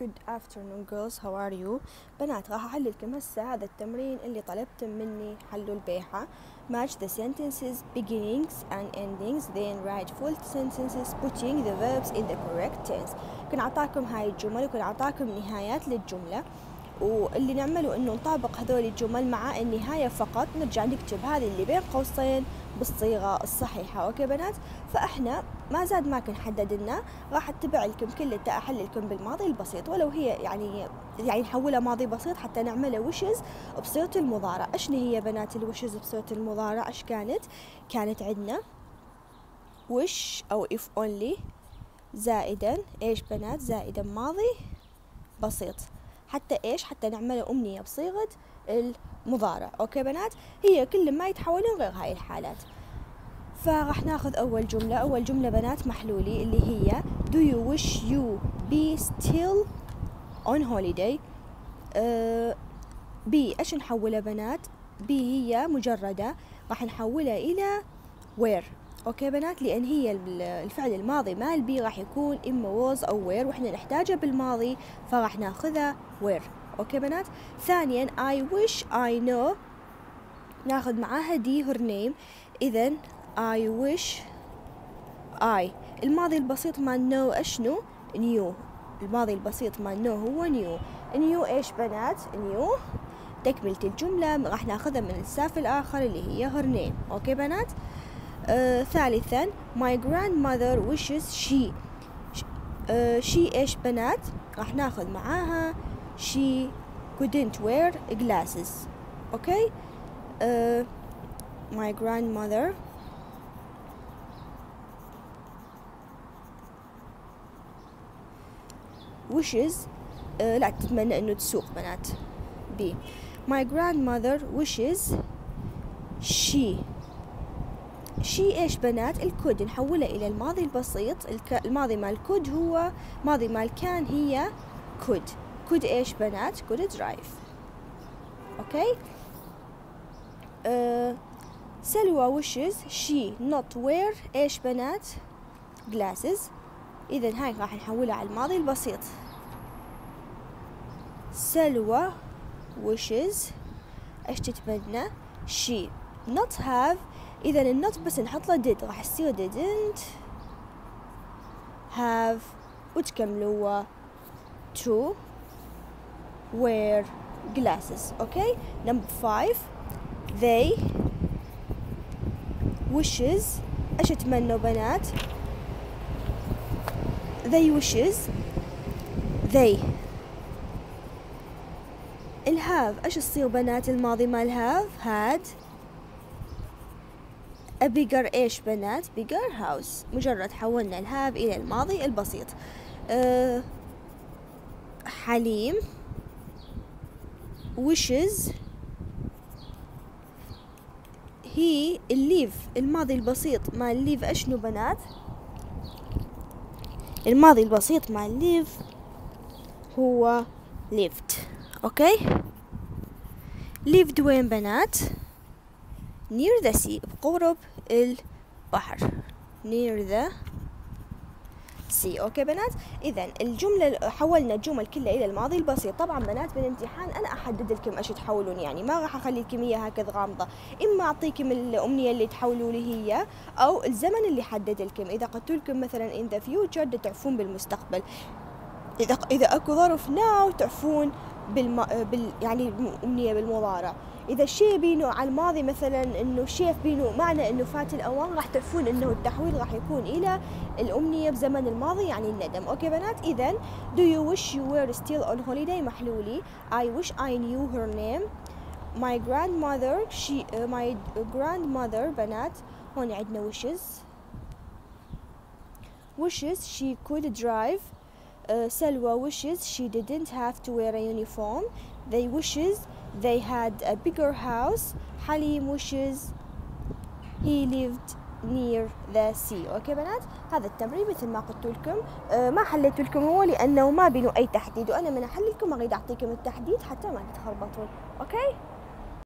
Good afternoon girls, how are you? بنات راح أحل لكم هسه هذا التمرين اللي طلبتم مني حلوا البيحة. Match the sentences beginnings and endings, then write full sentences putting the verbs in the correct tense. كن أعطاكم هاي الجمل وكن أعطاكم نهايات للجملة، واللي نعمله إنه نطابق هذول الجمل مع النهاية فقط، نرجع نكتب هذه اللي بين قوسين بالصيغة الصحيحة. أوكي بنات؟ فإحنا ما زاد ما كن حددنا، راح اتبع لكم كل أحل لكم بالماضي البسيط، ولو هي يعني نحولها ماضي بسيط حتى نعملها وشز بصيغة المضارع. إيش هي بنات الوشز بصيغة المضارع؟ إيش كانت عندنا وش أو if only زائدا إيش بنات؟ زائدا ماضي بسيط. حتى إيش؟ حتى نعملها أمنية بصيغة المضارع. أوكي بنات؟ هي كل ما يتحولون غير هاي الحالات. فراح ناخذ أول جملة بنات محلولي اللي هي Do you wish you be still on holiday؟ بي إيش نحولها بنات؟ بي هي مجردة، راح نحولها إلى where. أوكي بنات؟ لأن هي الفعل الماضي مال بي راح يكون إما was أو where، وإحنا نحتاجها بالماضي فراح ناخذها where. أوكي بنات؟ ثانيا I wish I know ناخذ معاها دي her name. إذن I wish I الماضي البسيط مال know أشنو؟ new. الماضي البسيط مال know هو new إيش بنات؟ new. تكملة الجملة راح ناخذها من الساف الآخر اللي هي her name. أوكي بنات؟ ثالثا my grandmother wishes she إيش بنات؟ راح ناخذ معاها she couldn't wear glasses. أوكي؟ my grandmother wishes لا تتمنى انه تسوق بنات. بي my grandmother wishes she ايش بنات؟ الكود نحولها الى الماضي البسيط. الماضي مال كود هو ماضي مال كان هي could ايش بنات؟ could drive. اوكي؟ سلوى wishes she not wear ايش بنات؟ glasses. إذن هاي راح نحولها على الماضي البسيط. سلوى wishes ايش تتمنى؟ she not have. إذن النوت بس نحط له did راح يصير didn't have، وتكملوا to wear glasses. أوكي؟ number 5 they wishes ايش تتمنوا بنات؟ they wishes they الهاف ايش تصير بنات؟ الماضي مال هاف had a bigger ايش بنات؟ bigger house. مجرد حولنا الهاف الى الماضي البسيط. حليم wishes he live الماضي البسيط مال live اشنو بنات؟ الماضي البسيط مع live هو lived. اوكي؟ lived وين بنات؟ near the sea بقرب البحر. near the sea. اوكي بنات؟ اذا الجملة حولنا الجمل كلها الى الماضي البسيط. طبعا بنات بالامتحان انا احدد لكم ايش تحولون، يعني ما راح اخلي لكم اياها هكذا غامضة، اما اعطيكم الامنية اللي تحولوا لي هي او الزمن اللي حدد لكم. اذا قلت لكم مثلا in the future تعرفون بالمستقبل، اذا اكو ظرف now تعرفون يعني امنية بالمضارع. اذا الشيء بينه على الماضي مثلا انه شيء بينه معنى انه فات الاوان، راح تعرفون انه التحويل راح يكون الى الامنية بزمن الماضي يعني الندم. اوكي بنات؟ اذا do you wish you were still on holiday محلولي I wish I knew her name. my grandmother بنات هون عندنا wishes she could drive. سلوى wishes she didn't have to wear a uniform. they wishes they had a bigger house. حليم wishes he lived near the sea. اوكي بنات؟ هذا التمرين مثل ما قلت لكم ما حليت لكم هو لانه ما بينه اي تحديد، وانا من احل لكم اريد اعطيكم التحديد حتى ما تتخربطون. اوكي؟